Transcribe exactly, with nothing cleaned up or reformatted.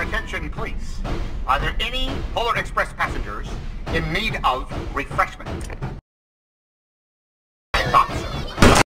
your attention, please? Are there any Polar Express passengers in need of refreshment?